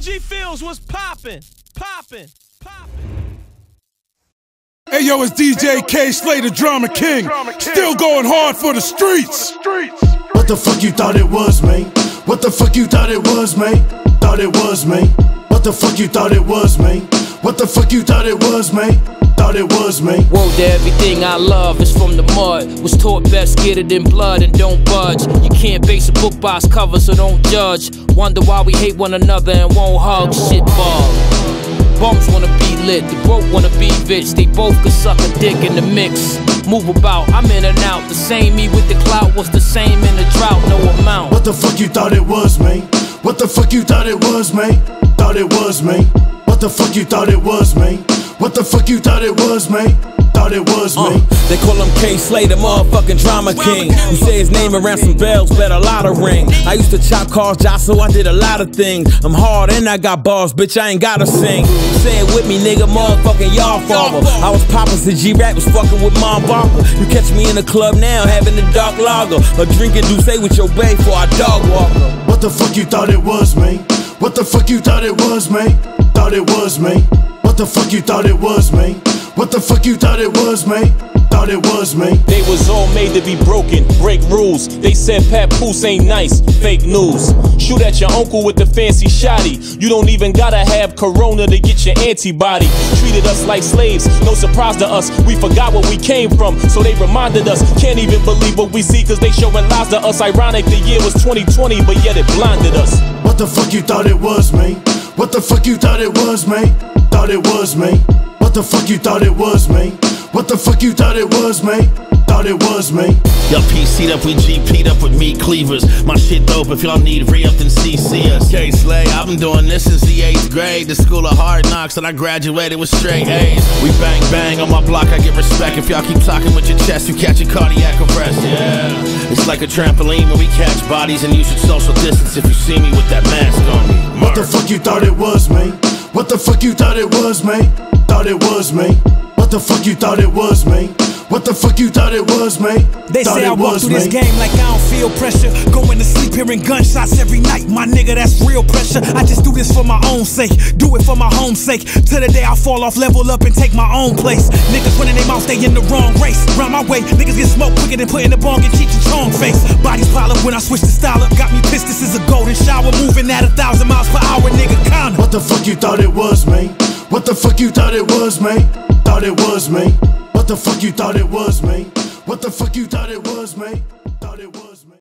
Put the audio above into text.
G Fields was poppin'. Hey yo, it's DJ K Slay, the Drama King. Still going hard for the streets. What the fuck you thought it was, man? What the fuck you thought it was, man? Thought it was, man. What the fuck you thought it was, man? What the fuck you thought it was, man? Thought it was, man. Whoa, to everything I love is from the mud. Was taught best, get it in blood and don't budge. You can't base a book by its cover, so don't judge. Wonder why we hate one another and won't hug. Shit ball. Bums wanna be lit, the broke wanna be bitch. They both could suck a dick in the mix. Move about, I'm in and out. The same me with the clout was the same in the drought, no amount. What the fuck you thought it was, man? What the fuck you thought it was, man? Thought it was, man. What the fuck you thought it was, man? What the fuck you thought it was, man? Thought it was, man. They call him K Slay, the motherfucking Drama King. You say his name around some bells, better lot of ring. I used to chop cars, jostle, I did a lot of things. I'm hard and I got bars, bitch, I ain't gotta sing. Say it with me, nigga, motherfucking y'all father. I was poppin' since G-Rap was fucking with Mom Barker. You catch me in the club now, having a dark lager, or drinking Douce with your bae for our dog walker. What the fuck you thought it was, man? What the fuck you thought it was, man? Thought it was, man. What the fuck you thought it was, man? What the fuck you thought it was, man? Thought it was, man. They was all made to be broken, break rules. They said Papoose ain't nice, fake news. Shoot at your uncle with the fancy shotty. You don't even gotta have corona to get your antibody. Treated us like slaves, no surprise to us. We forgot where we came from, so they reminded us. Can't even believe what we see, cause they showing lies to us. Ironic the year was 2020, but yet it blinded us. What the fuck you thought it was, man? What the fuck you thought it was, man? Thought it was, man. What the fuck you thought it was, man? What the fuck you thought it was, man? Thought it was, man. Y'all PC'd up with GP'd up with meat cleavers. My shit dope, if y'all need re-up then CC us. K Slay, I've been doing this since the 8th grade. The school of hard knocks and I graduated with straight A's. We bang bang on my block, I get respect. If y'all keep talking with your chest, you catch a cardiac arrest, yeah. It's like a trampoline when we catch bodies, and you should social distance if you see me with that mask on me. What the fuck you thought it was, man? What the fuck you thought it was, man? Thought it was, man. What the fuck you thought it was, man? What the fuck you thought it was, man? They say I walk through this game like I don't feel pressure. Going to sleep hearing gunshots every night, my nigga, that's real pressure. I just do this for my own sake, do it for my home sake. Till the day I fall off, level up and take my own place. Niggas running their mouth, they in the wrong race. Round my way, niggas get smoked quicker than putting the bong in Cheech and Chong face. Bodies pile up when I switch the style up. Got me pissed, this is a golden shower. Moving at 1,000 miles per hour, nigga, kinda. What the fuck you thought it was, man? What the fuck you thought it was, man? Thought it was, man. What the fuck you thought it was, man? What the fuck you thought it was, man?